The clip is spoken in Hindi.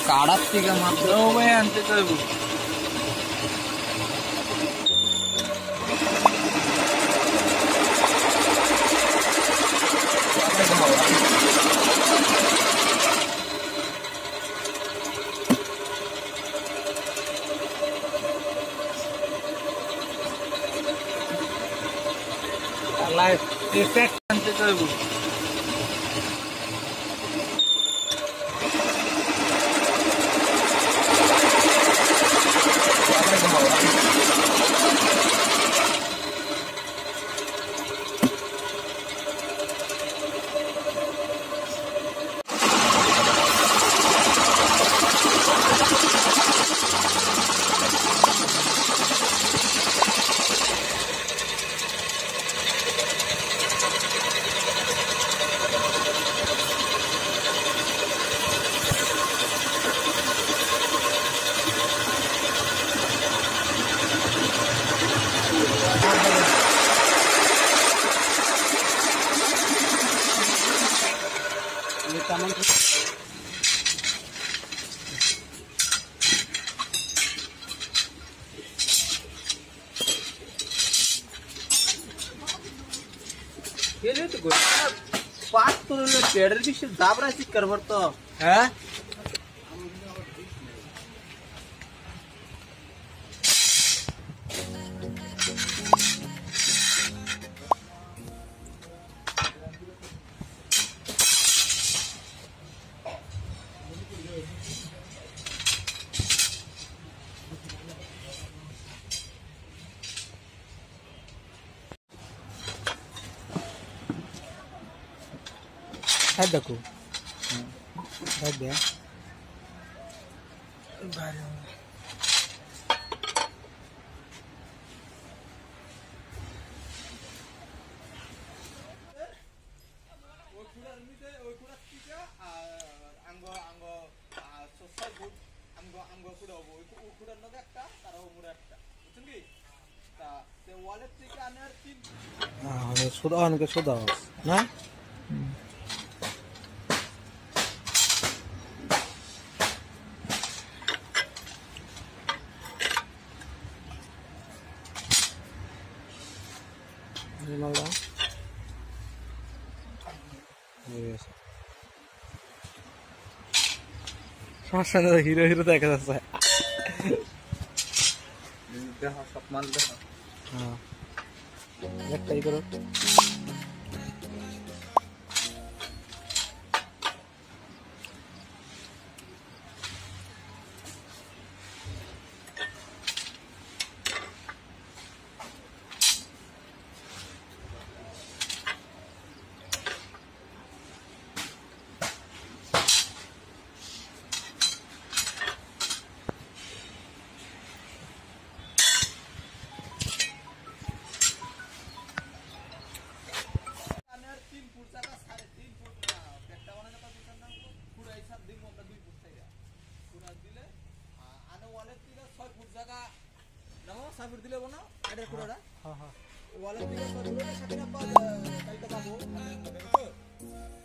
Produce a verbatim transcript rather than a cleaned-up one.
কাড়ার থেকে মাত্র ভাই আনতে চাইব লাইফ ইফেক্ট আনতে চাইব taman केले तो गोष्ट पाच तुला पेडर दिवशी दाबराची करवरतो हा देखो sudah on ke sudah nah Malah, yes. Rasanya hero-hero tak kata saya. Dah hasap mal dah. हाँ, एक टाइप करो. साफिर दिले बना आडे कुराडा हां हां वाला दिले पर साथी ना पाल कल का बाबू